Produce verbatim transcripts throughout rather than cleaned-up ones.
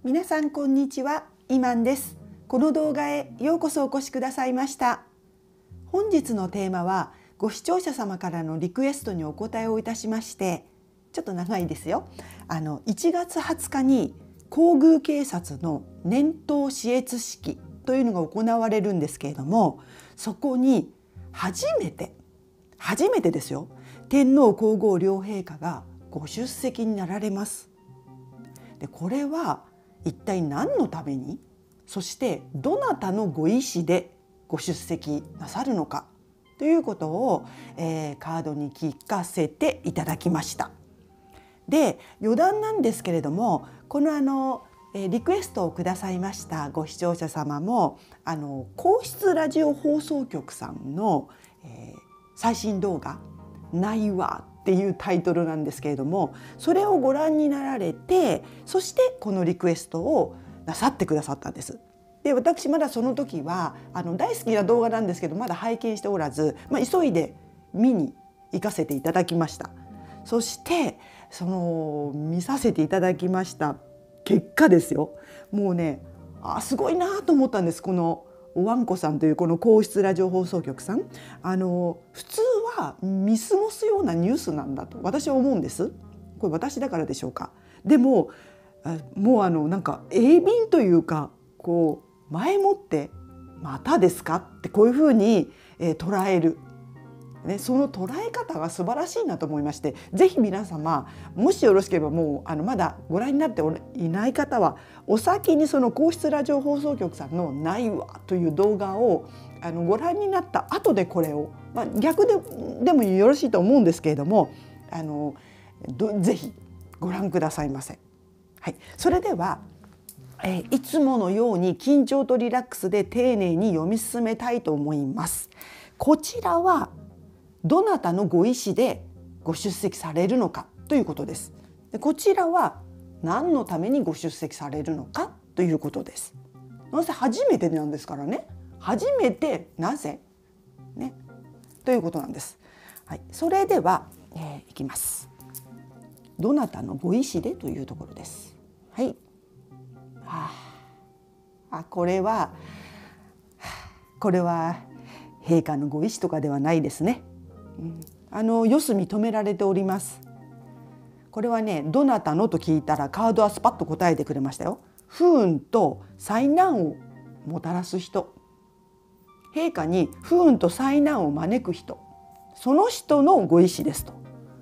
皆さんこんにちは、イマンです。この動画へようこそお越しくださいました。本日のテーマはご視聴者様からのリクエストにお答えをいたしまして、ちょっと長いですよ。あのいちがつはつかに皇宮警察の年頭視閲式というのが行われるんですけれども、そこに初めて初めてですよ、天皇皇后両陛下がご出席になられます。でこれは一体何のために、そしてどなたのご意思でご出席なさるのかということを、えー、カードに聞かせていただきました。で余談なんですけれども、このあのリクエストをくださいましたご視聴者様もあの皇室ラジオ放送局さんの、えー、最新動画「ないわ」っていうタイトルなんですけれども、それをご覧になられて、そしてこのリクエストをなさってくださったんです。で私まだその時はあの大好きな動画なんですけど、まだ拝見しておらず、まあ、急いで見に行かせていただきました。そしてその見させていただきました結果ですよ、もうね、あすごいなと思ったんです。このおわんこさんというこの皇室ラジオ放送局さん、あの普通は見過ごすようなニュースなんだと私は思うんです。これ私だからでしょうか。でももうあのなんか鋭敏というか、こう前もって「またですか?」ってこういうふうに、えー、捉える、ね、その捉え方が素晴らしいなと思いまして、ぜひ皆様もしよろしければ、もうあのまだご覧になっていない方はお先にその皇室ラジオ放送局さんの「ないわ」という動画をあのご覧になった後でこれを、まあ、逆ででもよろしいと思うんですけれども、あのぜひご覧くださいませ。はい、それでは、えー、いつものように緊張とリラックスで丁寧に読み進めたいと思います。こちらはどなたのご意思でご出席されるのかということです。でこちらは何のためにご出席されるのかということです。なぜ初めてなんですからね。初めてなぜねということなんです。はい、それでは、えー、いきます。どなたのご意思でというところです。はい。はあ、あこれは、はあ、これは陛下のご意思とかではないですね。うん、あの四隅止められております。これはね、どなたのと聞いたらカードはスパッと答えてくれましたよ。不運と災難をもたらす人、陛下に不運と災難を招く人、その人のご意思ですと。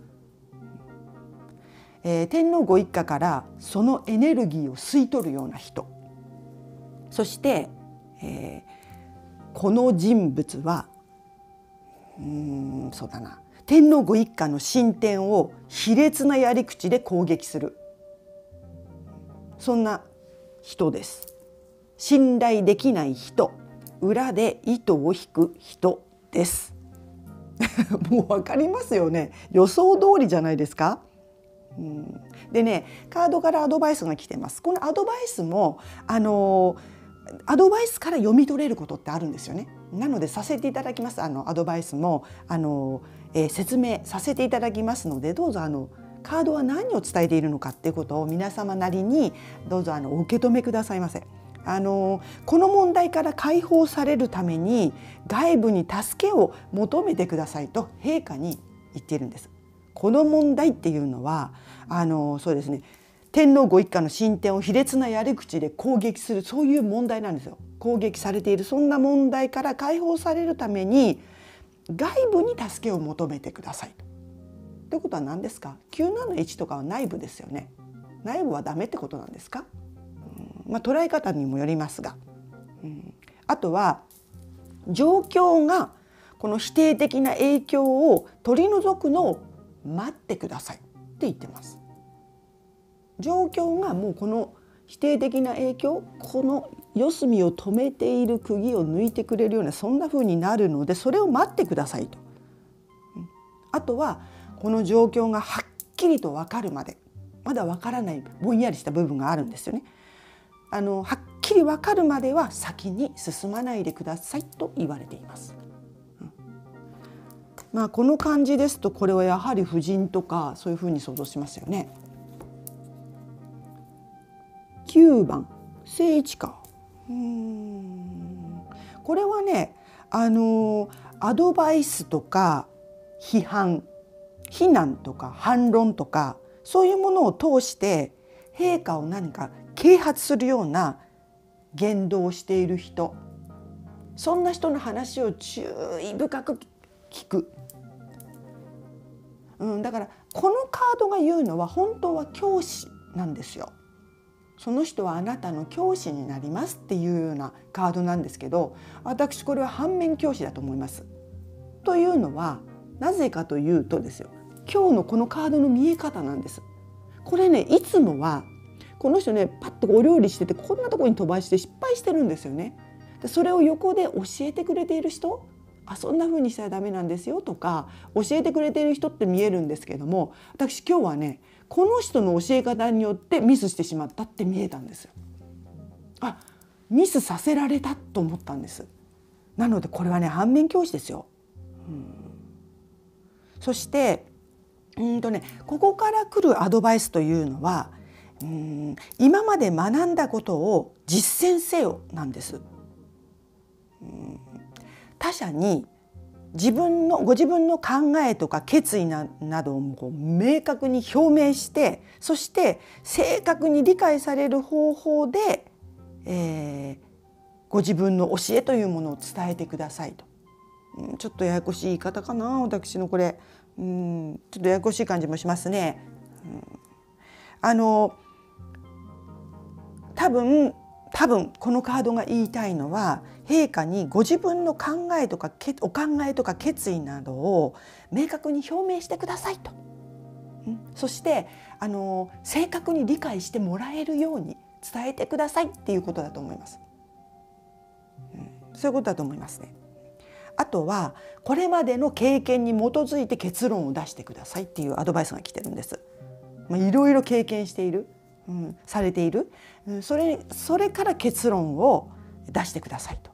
えー、天皇ご一家からそのエネルギーを吸い取るような人、そして、えー、この人物はうーんそうだな天皇ご一家の進展を卑劣なやり口で攻撃する、そんな人です。信頼できない人、裏で糸を引く人です。もう分かりますよね。予想通りじゃないですか。うん、でね、カードからアドバイスが来てます。このアドバイスもあのアドバイスから読み取れることってあるんですよね。なのでさせていただきます。あのアドバイスもあの、えー、説明させていただきますので、どうぞあのカードは何を伝えているのかっていうことを皆様なりにどうぞあのお受け止めくださいませ。あのこの問題から解放されるために外部に助けを求めてくださいと陛下に言っているんです。この問題っていうのはあのそうですね、天皇ご一家の進展を卑劣なやり口で攻撃する、そういう問題なんですよ。攻撃されているそんな問題から解放されるために外部に助けを求めてくださいと。ということは何ですか。きゅうなないちとかは内部ですよね。内部はダメってことなんですか。うん、まあ、捉え方にもよりますが、うん、あとは状況がこの否定的な影響を取り除くのを待ってくださいって言ってます。状況がもうこの否定的な影響、この四隅を止めている釘を抜いてくれるようなそんな風になるので、それを待ってくださいと。あとはこの状況がはっきりと分かるまで、まだ分からないぼんやりした部分があるんですよね。あのはっきり分かるまでは先に進まないでくださいと言われています。まあ、この感じですと、これはやはり夫人とかそういうふうに想像しますよね。 きゅうばん正位置か。うーんこれはねあのアドバイスとか批判非難とか反論とかそういうものを通して陛下を何か啓発するような言動をしている人、そんな人の話を注意深く聞く、うん、だからこのカードが言うのは本当は教師なんですよ。その人はあなたの教師になりますっていうようなカードなんですけど、私これは反面教師だと思います。というのはなぜかというとですよ、今日のこのカードの見え方なんです。これねいつもはこの人ねパッとお料理しててこんなところに飛ばして失敗してるんですよね。でそれを横で教えてくれている人、あそんな風にしたらダメなんですよとか教えてくれている人って見えるんですけども、私今日はねこの人の教え方によってミスしてしまったって見えたんですよ。あ、ミスさせられたと思ったんです。なのでこれはね反面教師ですよ。うん、そしてうんとねここから来るアドバイスというのは、うん今まで学んだことを実践せよなんです。うん、他者に自分のご自分の考えとか決意 な, などをこう明確に表明して、そして正確に理解される方法で、えー、ご自分の教えというものを伝えてくださいと。うん、ちょっとややこしい言い方かな私のこれ、うん、ちょっとややこしい感じもしますね。うん、あの多分多分このカードが言いたいのは、陛下にご自分の考えとかお考えとか決意などを明確に表明してくださいと、うん、そしてあの正確に理解してもらえるように伝えてくださいっていうことだと思います、うん、そういうことだと思いますね。あとはこれまでの経験に基づいて結論を出してくださいっていうアドバイスが来てるんです。まあ、いろいろ経験している、うん、されている、うん、それ、それから結論を出してくださいと。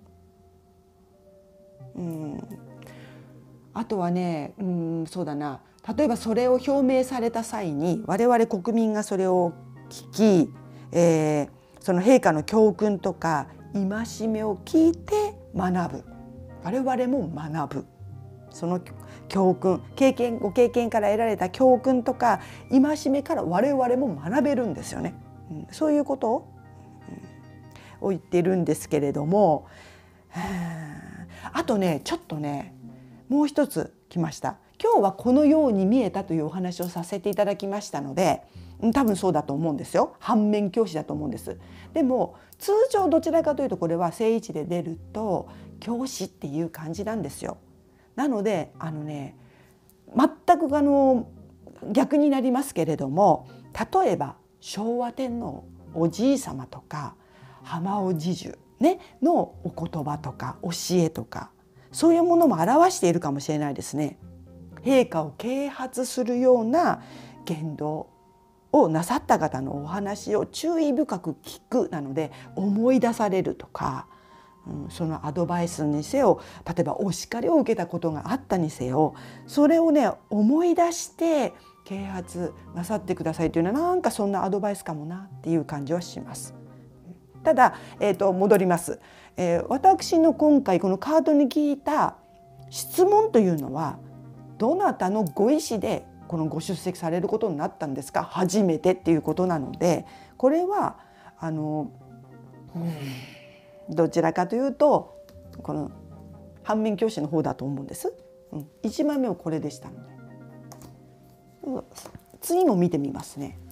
うん、あとはね、うん、そうだな、例えばそれを表明された際に我々国民がそれを聞き、えー、その陛下の教訓とか戒めを聞いて学ぶ、我々も学ぶ、その教訓経験ご経験から得られた教訓とか戒めから我々も学べるんですよね、うん、そういうことを、うん、を言ってるんですけれども、あとねちょっとねもう一つ来ました。今日はこのように見えたというお話をさせていただきましたので、多分そうだと思うんですよ。反面教師だと思うんです。でも通常どちらかというとこれは正位置で出ると教師っていう感じなんですよ。なのであのね全くあの逆になりますけれども、例えば昭和天皇おじいさまとか浜尾侍従、ね、のお言葉とか教えとかそういうものも表しているかもしれないですね。陛下を啓発するような言動をなさった方のお話を注意深く聞くなので思い出されるとか、うん、そのアドバイスにせよ、例えばお叱りを受けたことがあったにせよ、それをね思い出して啓発なさってくださいというのはなんかそんなアドバイスかもなっていう感じはします。ただ、えーと、戻ります、えー、私の今回このカードに聞いた質問というのはどなたのご意思でこのご出席されることになったんですか、初めてっていうことなので、これはあの、うん、どちらかというとこの反面教師の方だと思うんです、うん、いちまいめはこれでしたので、うん、次も見てみますね。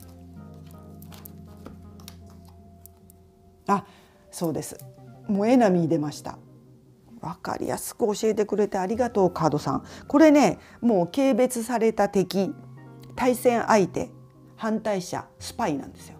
あ、そうです。もうエナミー出ました。わかりやすく教えてくれてありがとうカードさん。これねもう軽蔑された敵、対戦相手、反対者、スパイなんですよ。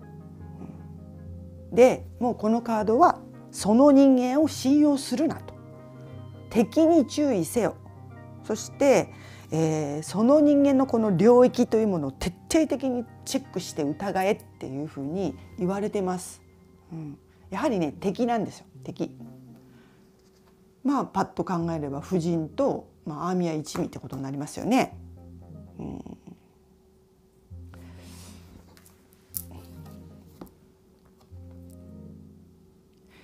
でもうこのカードはその人間を信用するなと、敵に注意せよ、そして、えー、その人間のこの領域というものを徹底的にチェックして疑えっていうふうに言われてます。うん、やはりね敵なんですよ、敵。まあパッと考えれば夫人と、まあ、アーミヤ一味ってことになりますよね。うん、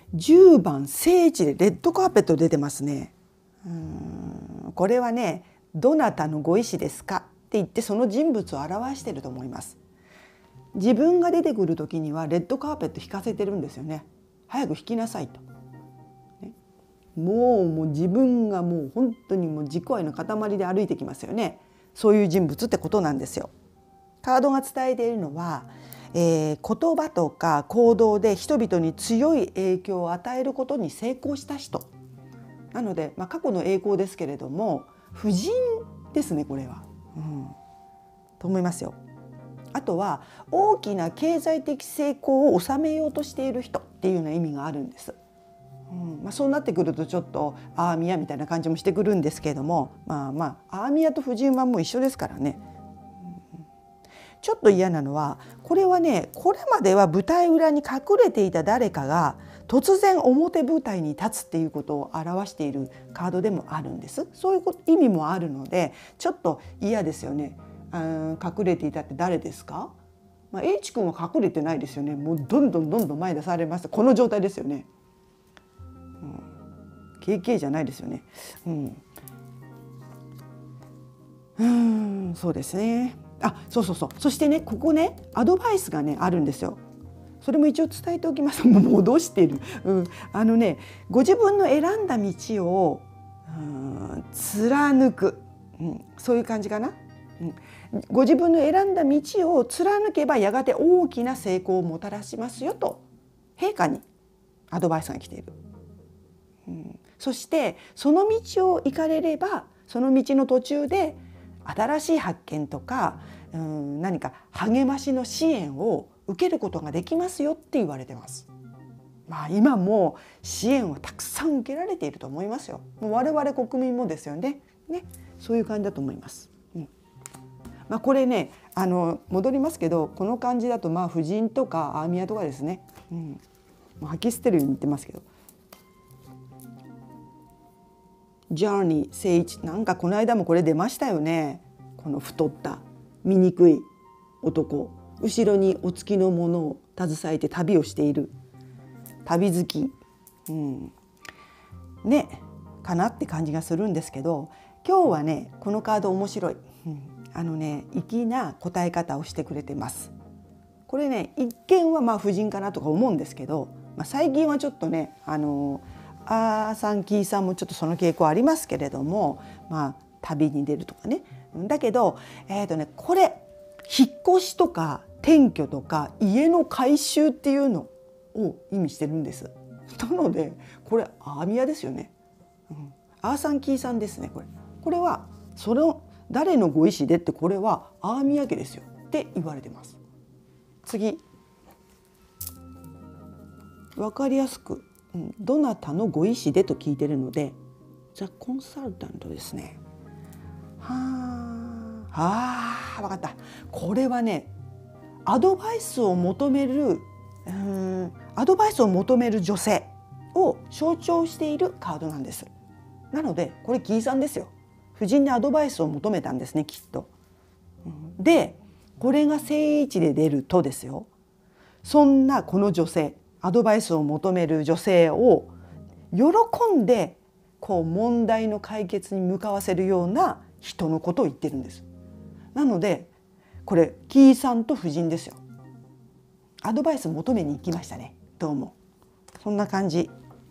じゅうばん聖地でレッドカーペット出てますね。うーんこれはね、どなたのご意思ですかって言ってその人物を表していると思います。自分が出てくる時にはレッドカーペット引かせてるんですよね。早く引きなさいと、ね、もうもう自分がもう本当にもう自己愛の塊で歩いてきますよね。そういう人物ってことなんですよ。カードが伝えているのは、えー、言葉とか行動で人々に強い影響を与えることに成功した人なので、まあ、過去の栄光ですけれども夫人ですね、これは、うん、と思いますよ。あとは大きな経済的成功を収めようとしている人っていうような意味があるんです。うんまあ、そうなってくるとちょっとアーミヤみたいな感じもしてくるんですけれども、まあまあアーミヤと夫人はもう一緒ですからね。うん、ちょっと嫌なのはこれはね、これまでは舞台裏に隠れていた誰かが突然表舞台に立つっていうことを表しているカードでもあるんです。そういう意味もあるのでちょっと嫌ですよね。隠れていたって誰ですか？まあ、H 君は隠れてないですよね。もうどんどんどんどん前出されます。この状態ですよね。うん、ケーケー じゃないですよね。うん、うーんそうですね。あ、そうそうそう。そしてね、ここねアドバイスがねあるんですよ。それも一応伝えておきます。もう戻している。うん、あのね、ご自分の選んだ道をうん貫く、うん、そういう感じかな。うん、ご自分の選んだ道を貫けばやがて大きな成功をもたらしますよと陛下にアドバイスが来ている。うん、そしてその道を行かれればその道の途中で新しい発見とか、うん、何か励ましの支援を受けることができますよって言われてます。まあ今も支援はたくさん受けられていると思いますよ。もう我々国民もですよね。ね、そういう感じだと思います。うん、まあこれね、あの戻りますけど、この感じだとまあ夫人とかアーミヤとかですね。うん、もう吐き捨てるように言ってますけど。ジャーニー聖一、なんかこの間もこれ出ましたよね。この太った醜い男、後ろにお付きのものを携えて旅をしている旅好き、うん、ねかなって感じがするんですけど、今日はねこのカード面白い、うん、あのね粋な答え方をしてくれてます。これね一見はまあ夫人かなとか思うんですけど、まあ、最近はちょっとねあのアーさんキーさんもちょっとその傾向ありますけれども、まあ旅に出るとかね。だけど、えーとね、これ引っ越しとか転居とか家の改修っていうのを意味してるんです。なのでこれアーミヤですよね。うん、アーさんキーさんですね。これこれはその誰のご意思でって、これはアーミヤ家ですよって言われてます。次、分かりやすく、うん、どなたのご意思でと聞いてるのでザ・コンサルタントですね。はあ、あ、分かった。これはねアドバイスを求めるうんアドバイスを求める女性を象徴しているカードなんです。なのでこれキーさんですよ。夫人にアドバイスを求めたんですね、きっと。でこれが正位置で出るとですよ、そんなこの女性、アドバイスを求める女性を喜んでこう問題の解決に向かわせるような人のことを言ってるんです。なのでこれキーさんと夫人ですよ。アドバイス求めに行きましたね。どうもそんな感じ。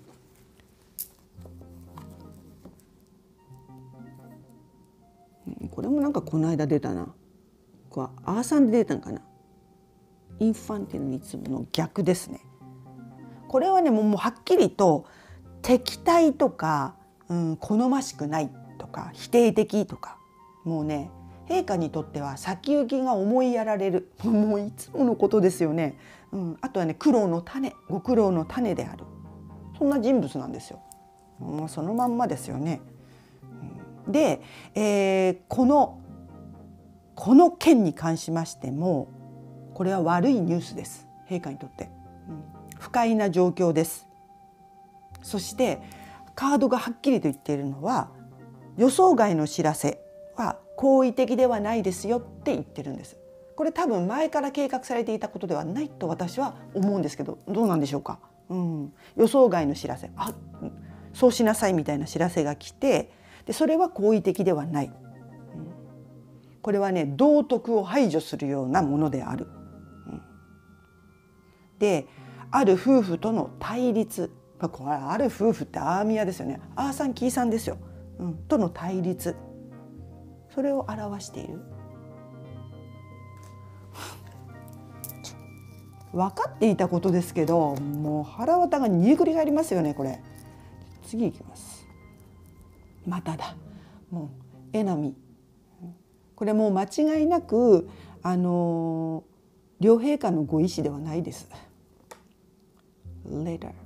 これもなんかこの間出たな。これアーさんで出たんかな。インファンティルニズムの逆ですね。これはねもう、もうはっきりと敵対とか、うん、好ましくないとか否定的とか、もうね陛下にとっては先行きが思いやられるもういつものことですよね。うん、あとはね苦労の種、ご苦労の種である、そんな人物なんですよ。もうそのまんまですよね。うん、で、えー、このこの件に関しましてもこれは悪いニュースです、陛下にとって。うん、不快な状況です。そしてカードがはっきりと言っているのは予想外の知らせは好意的ではないですよって言ってるんです。これ多分前から計画されていたことではないと私は思うんですけど、どうなんでしょうか。 うん、予想外の知らせ、あ、そうしなさいみたいな知らせが来て、でそれは好意的ではない、うん、これはね道徳を排除するようなものである、うん、である夫婦との対立、これある夫婦ってアーミヤですよね、アーさんキーさんですよ、うん、との対立、それを表している。分かっていたことですけど、もう腹渡が煮えくり返りますよねこれ。次いきます。まただ、もうエナミ、これもう間違いなくあの両陛下のご意思ではないです。Later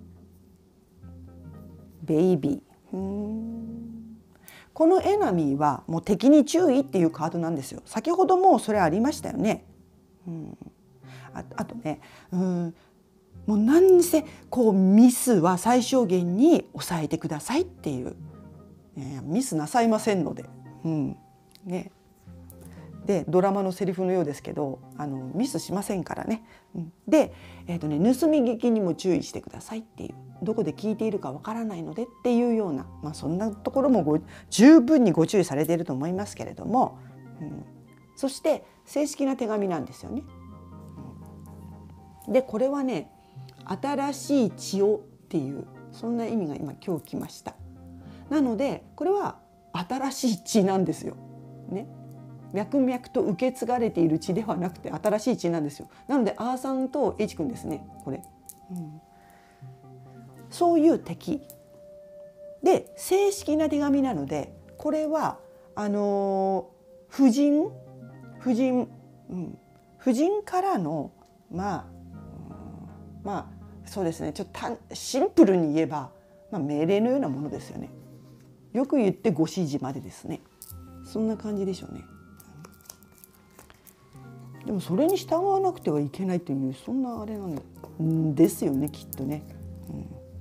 Baby、うーん、このエナミーはもう敵に注意っていうカードなんですよ。先ほどもそれありましたよね。うん、あ, あとね、うん、もう何せこうミスは最小限に抑えてくださいっていう、ね、ミスなさいませんので、うんね、でドラマのセリフのようですけど、あのミスしませんからね。で、えーとね、盗み聞きにも注意してくださいっていう、どこで聞いているかわからないのでっていうような、まあ、そんなところもご十分にご注意されていると思いますけれども、うん、そして正式な手紙なんですよね。でこれはね、新しい血をっていうそんな意味が今今日来ました。なのでこれは新しい血なんですよ。ね、脈々と受け継がれている血ではなくて新しい血なんですよ。なのでアーさんと H 君ですねこれ、うん、そういう敵で正式な手紙なので、これはあのー、夫人夫人、うん、夫人からのまあ、うん、まあそうですね、ちょっとシンプルに言えば、まあ、命令のようなものですよね。よく言ってご指示までですね。そんな感じでしょうね。でもそれに従わなくてはいけないというそんなあれなんですよねきっとね。うん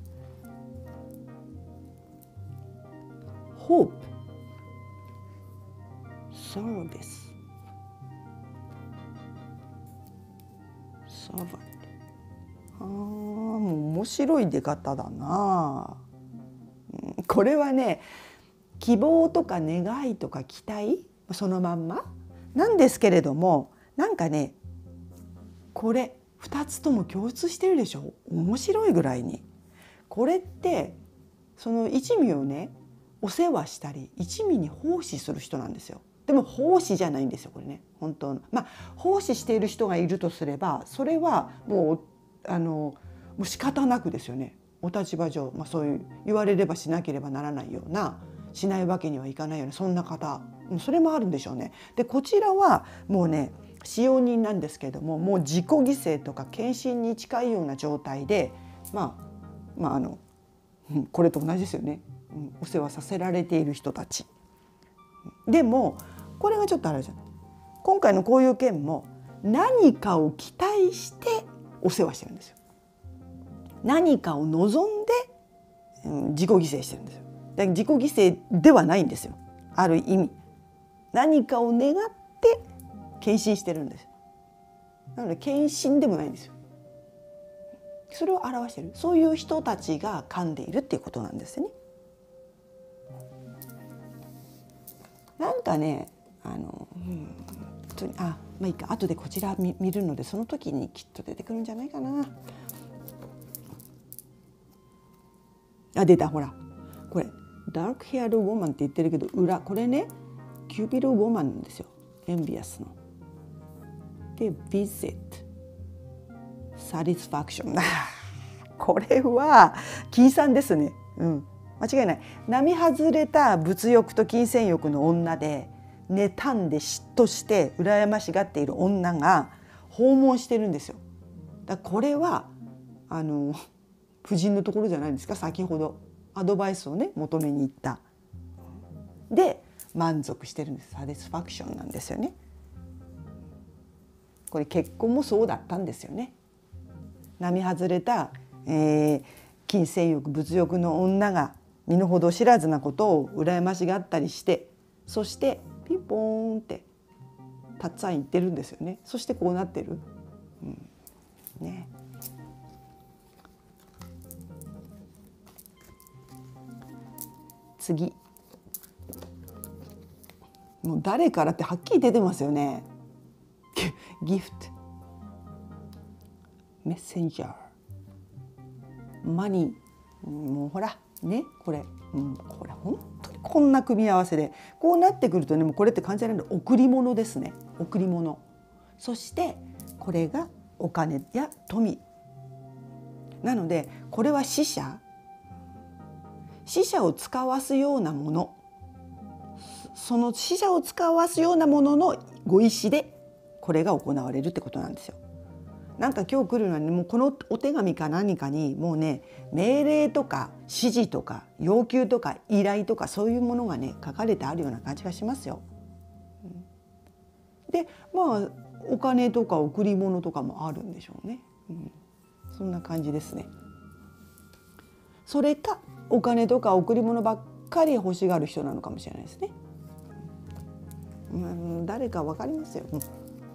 、Hope、Service、Servant。ああ、もう面白い出方だな。うん、これはね、希望とか願いとか期待そのまんまなんですけれども、なんかねこれふたつとも共通してるでしょ。面白いぐらいに。これってその一味をねお世話したり一味に奉仕する人なんですよ。でも奉仕じゃないんですよこれね、本当の。まあ奉仕している人がいるとすればそれはもうあのもう仕方なくですよね。お立場上、まあ、そういう言われればしなければならないような、しないわけにはいかないようなそんな方、それもあるんでしょうね。でこちらはもうね使用人なんですけれども、もう自己犠牲とか献身に近いような状態で、まあまああのこれと同じですよね。お世話させられている人たち。でもこれがちょっとあれじゃん。今回のこういう件も何かを期待してお世話してるんですよ。何かを望んで、うん、自己犠牲してるんですよ。だから自己犠牲ではないんですよ。ある意味何かを願って献身してるんです。なので献身でもないんですよ。それを表している、そういう人たちが噛んでいるっていうことなんですね。なんかね、あの、うん、あ、まあいいか、後でこちら 見, 見るのでその時にきっと出てくるんじゃないかな。あ、出た、ほらこれダークヘアドウォーマンって言ってるけど裏これねキューピドウォーマンなんですよ、エンビアスの。で visit satisfaction これは金さんですね、うん、間違いない。並外れた物欲と金銭欲の女で妬んで嫉妬して羨ましがっている女が訪問してるんですよ。だからこれはあの夫人のところじゃないんですか、先ほどアドバイスをね求めに行った。で満足してるんです。サティスファクションなんですよね。これ結婚もそうだったんですよね。並外れた、えー、金銭欲物欲の女が身の程知らずなことを羨ましがったりして、そしてピンポーンってたっつぁん言ってるんですよね。そしてこうなってる、うん、ね。 次。もう誰からってはっきり出てますよね。ギフト、メッセンジャー、マニー、もうほらね、これ、うん、これ本当にこんな組み合わせでこうなってくるとね、もうこれって完全な贈り物ですね。贈り物。そしてこれがお金や富なので、これは死者死者を使わすようなもの、その死者を使わすようなもののご意思でこれが行われるってことなんですよ。なんか今日来るのはね、もうこのお手紙か何かにもうね、命令とか指示とか要求とか依頼とかそういうものがね書かれてあるような感じがしますよ。でまあお金とか贈り物とかもあるんでしょうね。うん、そんな感じですね。それかお金とか贈り物ばっかり欲しがる人なのかもしれないですね。うん、誰かわかりますよ。うん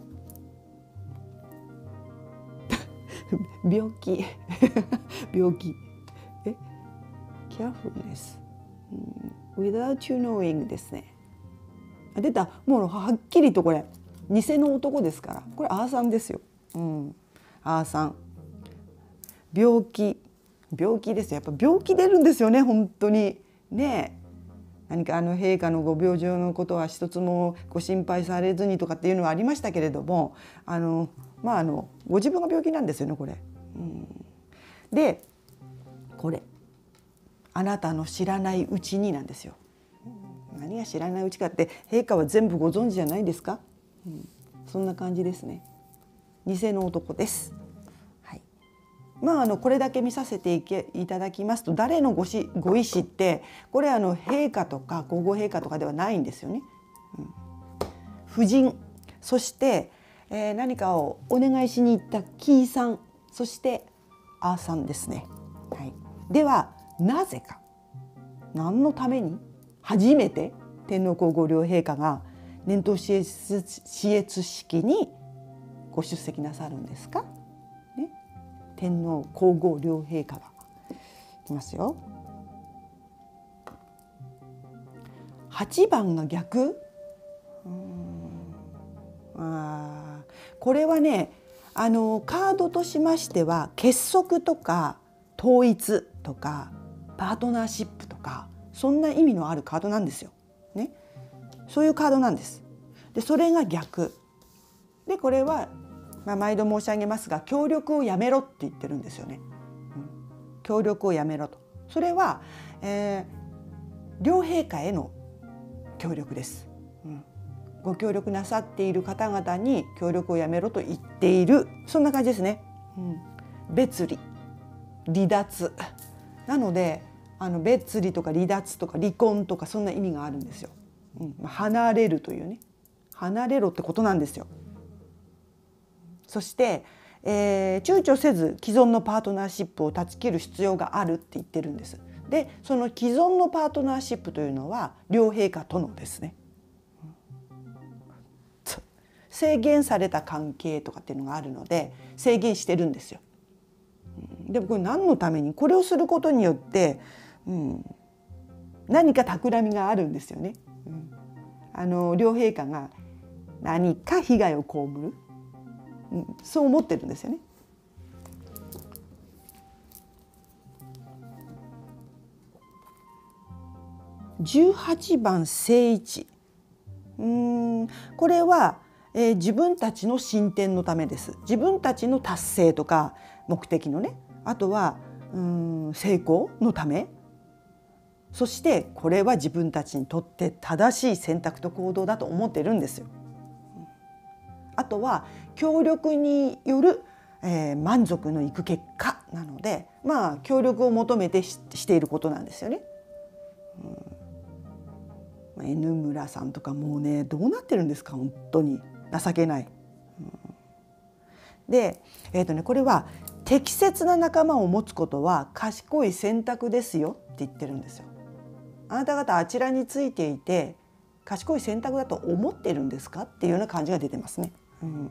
病気病気え carefulness、うん、without you knowing ですね。あ、出た。もうはっきりとこれ偽の男ですから、これアーさんですよ。うん、アーさん病気病気ですよ。やっぱ病気出るんですよね、本当にね。何かあの陛下のご病状のことは一つもご心配されずにとかっていうのはありましたけれども、あのまああのご自分が病気なんですよね、これ。うん、でこれあなたの知らないうちになんですよ。何が知らないうちかって、陛下は全部ご存知じゃないですか。うん、そんな感じですね。偽の男です。はい、まああのこれだけ見させていけいただきますと、誰のごしご意思ってこれあの陛下とか皇后陛下とかではないんですよね。うん、夫人、そして、えー、何かをお願いしに行ったキーさん、そしてアーさんですね。はい、ではなぜか、何のために初めて天皇皇后両陛下が年頭視閲式にご出席なさるんですか、ね、天皇皇后両陛下がいきますよ。はちばんが逆。うーん、あ、これはね、あのカードとしましては結束とか統一とかパートナーシップとかそんな意味のあるカードなんですよ。ね、そういうカードなんです。でそれが逆で、これは、まあ、毎度申し上げますが協力をやめろって言ってるんですよね。うん、協力をやめろと。それは、えー、両陛下への協力です。うん、ご協力なさっている方々に協力をやめろと言っている、そんな感じですね。うん、別離、離脱なので、あの別離とか離脱とか離婚とかそんな意味があるんですよ。うん、離れるというね、離れろってことなんですよ。そして、えー、躊躇せず既存のパートナーシップを断ち切る必要があるって言ってるんです。でその既存のパートナーシップというのは両陛下とのですね、制限された関係とかっていうのがあるので制限してるんですよ。でもこれ何のために、これをすることによって、うん、何か企みがあるんですよね。うん、あの両陛下が何か被害を被る、うん、そう思ってるんですよね。じゅうはちばん正一、うーん、これは、えー、自分たちの進展のためです。自分たちの達成とか目的のね、あとはうーん成功のため、そしてこれは自分たちにとって正しい選択と行動だと思ってるんですよ。あとは協力による、えー、満足のいく結果なので、まあ協力を求めて し, していることなんですよね。うん、N 村さんとかもうね、どうなってるんですか、本当に情けない。うん、で、えーとね、これは適切な仲間を持つことは賢い選択ですよって言ってるんですよ。あなた方あちらについていて賢い選択だと思っているんですかっていうような感じが出てますね。うん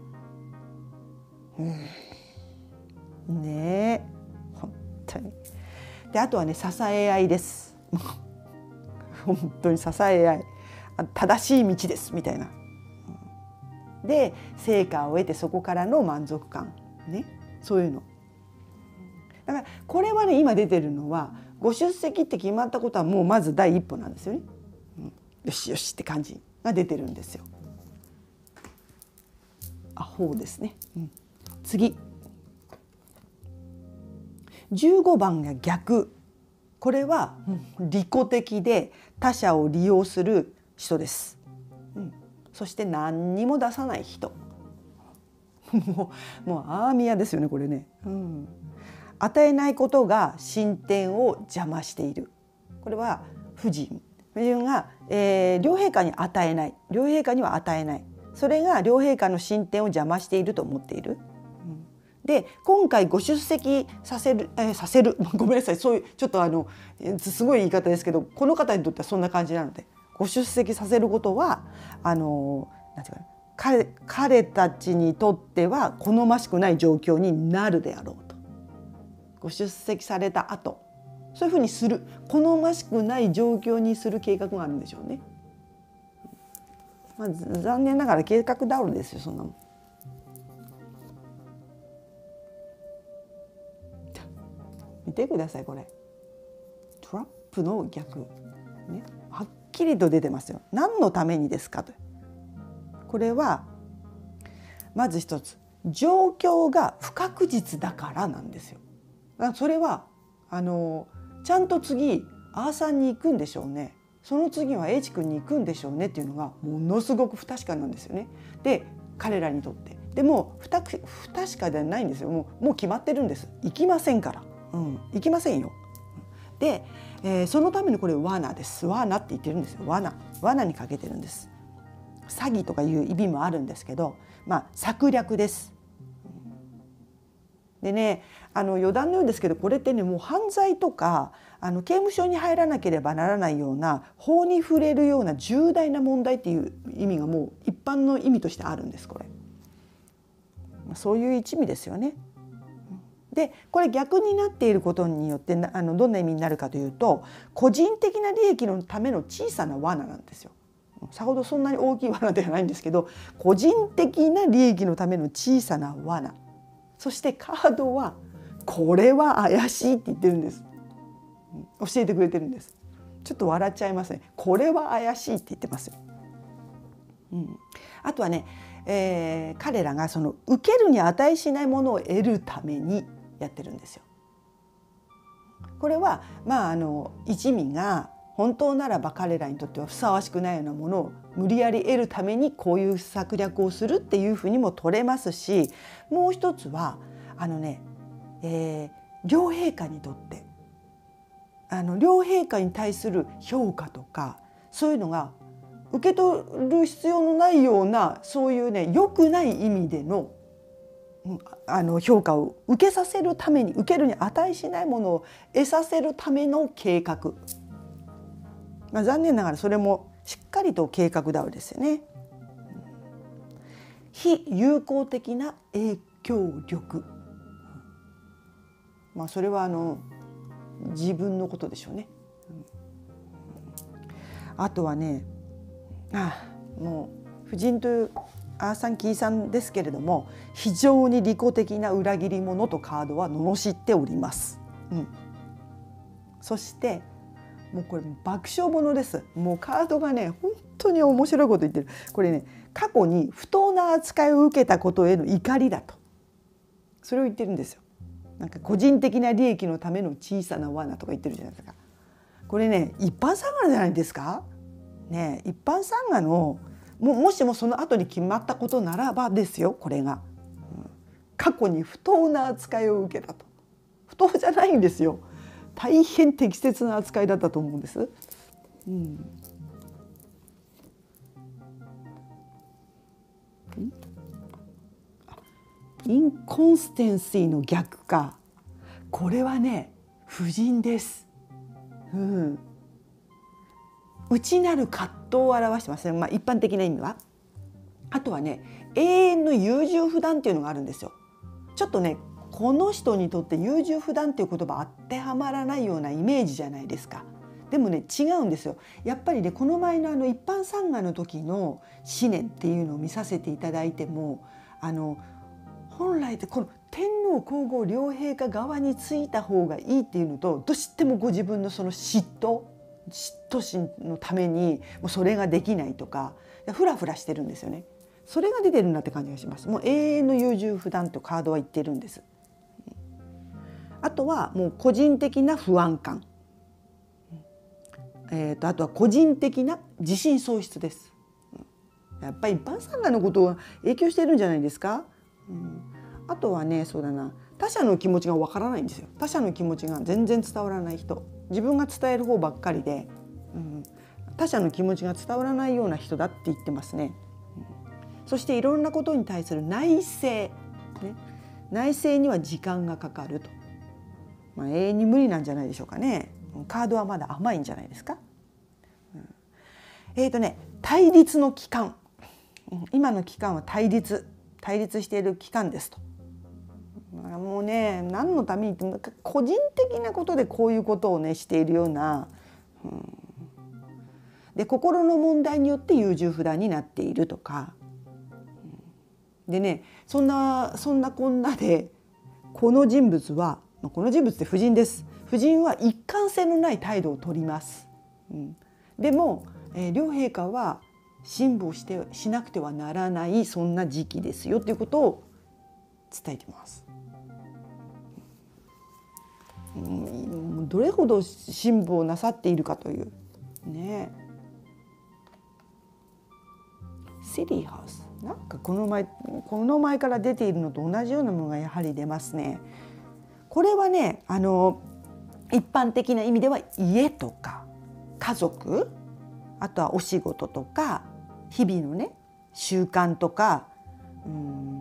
うん、ねえ、本当に。であとはね、支え合いです。 本当に支え合い、正しい道ですみたいな。で成果を得てそこからの満足感ね、そういうの。だからこれはね、今出てるのはご出席って決まったことはもうまず第一歩なんですよね。うん、よしよしって感じが出てるんですよ。あ、ほうですね。うん、次じゅうごばんが逆。これは利己的で他者を利用する人です。うん、そして何にも出さない人。もう、もうアーミヤですよねこれね。うん、与えないことが進展を邪魔している。これは夫人。夫人が、えー、両陛下に与えない。両陛下には与えない。それが両陛下の進展を邪魔していると思っている。で今回ご出席させる、えー、させるごめんなさい、そういうちょっとあのすごい言い方ですけど、この方にとってはそんな感じなので、ご出席させることはあのなんていうかな、彼、彼たちにとっては好ましくない状況になるであろうと。ご出席された後、そういうふうにする、好ましくない状況にする計画があるんでしょうね。まあ、残念ながら計画倒れですよ、そんなもん。見てくださいこれ、トラップの逆、ね、はっきりと出てますよ。何のためにですかと。これはまず一つ、状況が不確実だからなんですよ。それはあのちゃんと次アーサーに行くんでしょうね、その次は H 君に行くんでしょうねっていうのがものすごく不確かなんですよね。で彼らにとってでも不確かではないんですよ。もう、もう決まってるんです。行きませんから。うん、行きませんよ。で、えー、そのためにこれ罠です。罠って言ってるんですよ。罠。罠にかけてるんです。詐欺とかいう意味もあるんですけど、まあ策略です。でね、あの余談のようですけど、これってね、もう犯罪とかあの刑務所に入らなければならないような、法に触れるような重大な問題っていう意味がもう一般の意味としてあるんです。これそういう一味ですよね。でこれ逆になっていることによってあのどんな意味になるかというと、個人的な利益のための小さな罠なんですよ。さほどそんなに大きい罠ではないんですけど、個人的な利益のための小さな罠。そしてカードはこれは怪しいって言ってるんです。教えてくれてるんです。ちょっと笑っちゃいますね。これは怪しいって言ってますよ。うん、あとはね、えー、彼らがその受けるに値しないものを得るためにやってるんですよ。これはまああの一味が本当ならば彼らにとってはふさわしくないようなものを無理やり得るためにこういう策略をするっていうふうにも取れますし、もう一つはあのね、えー、両陛下にとってあの両陛下に対する評価とかそういうのが受け取る必要のないような、そういうね良くない意味でのあの評価を受けさせるために、受けるに値しないものを得させるための計画、まあ、残念ながらそれもしっかりと計画倒れですよね。非友好的な影響力、まあそれはあの自分のことでしょうね。あとはね、ああもう夫人というアーサン・キーさんですけれども、非常に利己的な裏切り者とカードは罵っております。うん、そしてもうこれ爆笑ものです。もうカードがね本当に面白いこと言ってる。これね、過去に不当な扱いを受けたことへの怒りだと、それを言ってるんですよ。なんか個人的な利益のための小さな罠とか言ってるじゃないですか。これね一般参賀じゃないですか。ね、一般参賀の も, もしもその後に決まったことならばですよ、これが、うん、過去に不当な扱いを受けたと。不当じゃないんですよ。大変適切な扱いだったと思うんです。うん、インコンステンシーの逆か。これはね夫人です。うん、内なる葛藤を表してますね。まあ、一般的な意味は。あとはね、永遠の優柔不断っていうのがあるんですよ。ちょっとねこの人にとって優柔不断っていう言葉当てはまらないようなイメージじゃないですか。 でもね違うんですよ。やっぱりねこの前のあの一般参賀の時の思念っていうのを見させていただいても、あの本来ってこの天皇皇后両陛下側についた方がいいっていうのと、どうしてもご自分のその嫉妬嫉妬心のためにもうそれができないとかフラフラしてるんですよね。それが出てるなって感じがします。もう永遠の優柔不断とカードは言ってるんです。あとはもう個人的な不安感、えー、とあとは個人的な自信喪失です。やっぱり一般参賀のことは影響してるんじゃないですか。うん、あとはね、そうだな、他者の気持ちがわからないんですよ。他者の気持ちが全然伝わらない人、自分が伝える方ばっかりで、うん、他者の気持ちが伝わらないような人だって言ってますね。うん、そしていろんなことに対する内省、ね、内省には時間がかかると、まあ、永遠に無理なんじゃないでしょうかね。カードはまだ甘いんじゃないですか。うん、えーとね対立の期間、今の期間は対立対立している期間ですと。もうね、何のためにって個人的なことでこういうことをねしているような、うん、で心の問題によって優柔不断になっているとか、うん、でね、そんなそんなこんなでこの人物はこの人物って夫人です。夫人は一貫性のない態度を取ります。うん、でも、えー、両陛下は辛抱してしなくてはならないそんな時期ですよということを伝えてます。うん、どれほど辛抱なさっているかというね。シティハウス、なんかこの前この前から出ているのと同じようなものがやはり出ますね。これはね、あの一般的な意味では家とか家族、あとはお仕事とか日々のね習慣とか、うん、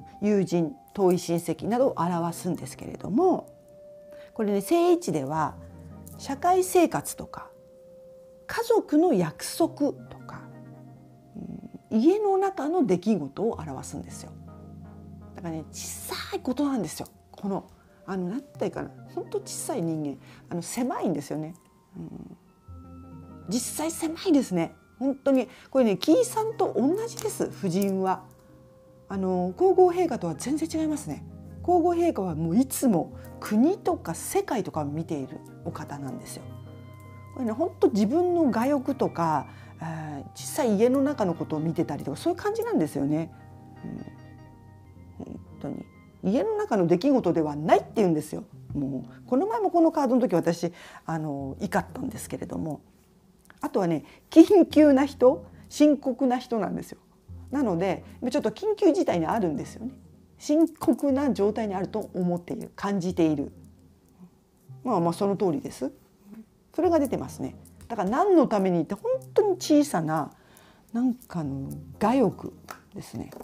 友人遠い親戚などを表すんですけれども、これね正位置では社会生活とか家族の約束とか、うん、家の中の出来事を表すんですよ。だからね小さいことなんですよ。このあのなんて言うかな、本当小さい人間、あの狭いんですよね。うん、実際狭いですね。本当にこれね紀伊さんと同じです。夫人はあの皇后陛下とは全然違いますね。皇后陛下はもういつも国とか世界とかを見ているお方なんですよ。これね本当自分の我欲とか、えー、実際家の中のことを見てたりとかそういう感じなんですよね。うん、本当に家の中の出来事ではないって言うんですよ。もうこの前もこのカードの時私あの怒ったんですけれども、あとはね緊急な人、深刻な人なんですよ。なのでちょっと緊急事態にあるんですよね。深刻な状態にあると思っている、感じている。まあまあその通りです。それが出てますね。だから何のためにって本当に小さななんかの我欲ですね。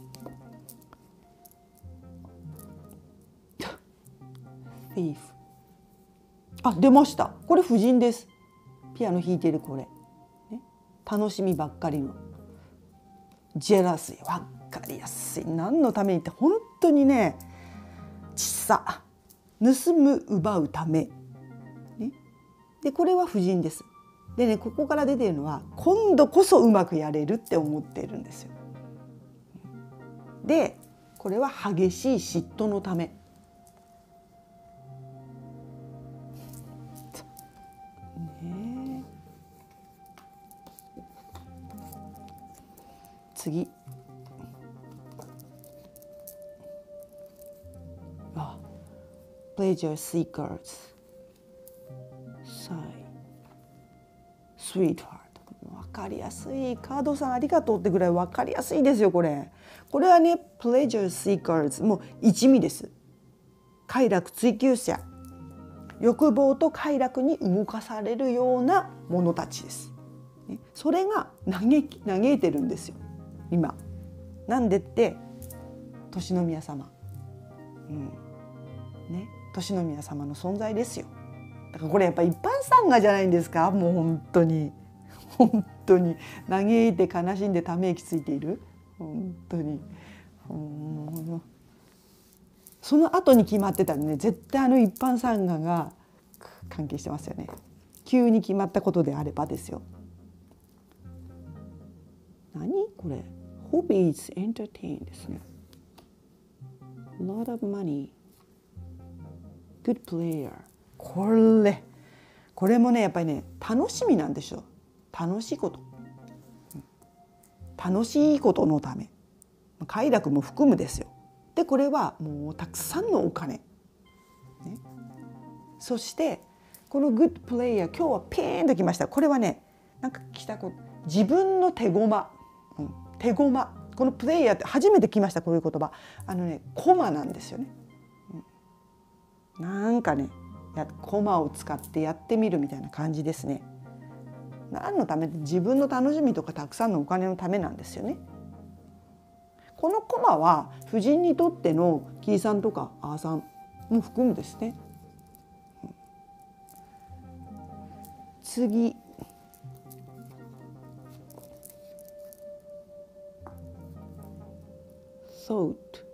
あ、出ました。これ夫人です。ピアノ弾いてるこれ、ね、楽しみばっかりのジェラスイ、わかりやすい。何のためにって本当にね、ちっさ、盗む奪うため、ね、でこれは夫人です。でね、ここから出ているのは今度こそうまくやれるって思っているんですよ。でこれは激しい嫉妬のため。ね、次、あ、pleasure seekers、サイ、sweetheart。分かりやすい。カードさんありがとうってぐらい分かりやすいですよこれ。これはね pleasure seekers、もう一味です。快楽追求者、欲望と快楽に動かされるような者たちです。それが嘆き嘆いてるんですよ今。なんでって年の宮様、うんね、年の宮様の存在ですよ。だからこれやっぱ一般参賀じゃないんですか。もう本当に本当に嘆いて悲しんでため息ついている。本当に、うん、その後に決まってたらね絶対あの一般参賀が関係してますよね。 急に決まったことであればですよ。何これ Hobbies entertain ですね。lot of money good player これこれもねやっぱりね楽しみなんでしょ。楽しいこと、うん、楽しいことのため快楽も含むですよ。でこれはもうたくさんのお金、ね、そしてこのグッドプレイヤー今日はピーンときました。これはねなんか来たこと自分の手駒、うん、手駒このプレイヤーって初めて来ました。こういう言葉あのね駒なんですよね、うん、なんかねや駒を使ってやってみるみたいな感じですね。何のため？自分の楽しみとかたくさんのお金のためなんですよね。このコマは夫人にとってのキーさんとかアーさんも含むですね。次。thought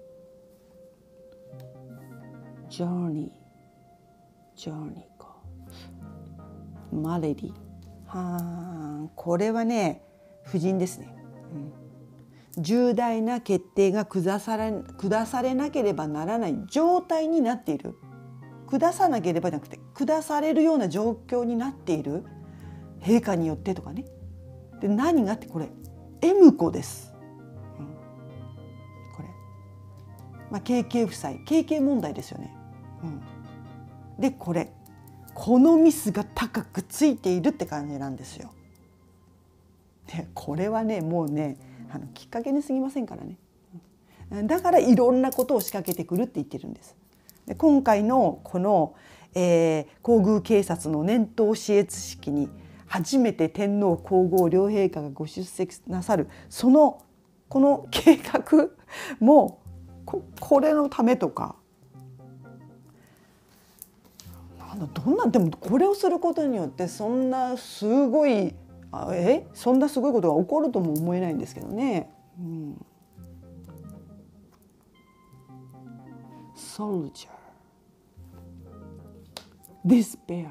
journey journey か melody はこれはね夫人ですね、うん、重大な決定が下され、下されなければならない状態になっている。下さなければじゃなくて下されるような状況になっている陛下によってとかね。で何がってこれ M 子です、うん、これ、まあ、ケーケー 夫妻 ケーケー 問題ですよね、うん、でこれこのミスが高くついているって感じなんですよ。でこれはねもうねあのきっかけに過ぎませんからね。だからいろんなことを仕掛けてくるって言ってるんです。で今回のこの、えー、皇宮警察の年頭視閲式に初めて天皇皇后両陛下がご出席なさるそのこの計画も こ, これのためとかどんなでもこれをすることによってそんなすごいあえそんなすごいことが起こるとも思えないんですけどね。うん、Soldier Despair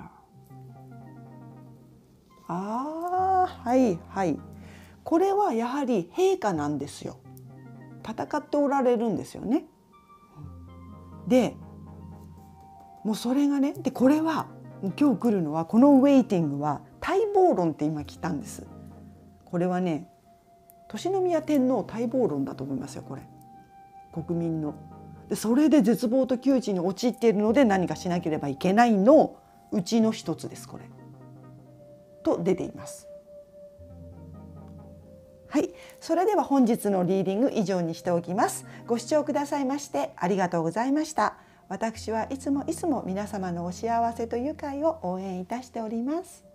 あーはいはいこれはやはり陛下なんですよ。戦っておられるんですよね。でもうそれがねでこれは今日来るのはこのウェイティングは待望論って今来たんです。これはね敬宮天皇待望論だと思いますよこれ国民の。でそれで絶望と窮地に陥っているので何かしなければいけないのうちの一つですこれ。と出ています。はい、それでは本日のリーディング以上にしておきます。ご視聴くださいましてありがとうございました。私はいつもいつも皆様のお幸せと愉快を応援いたしております。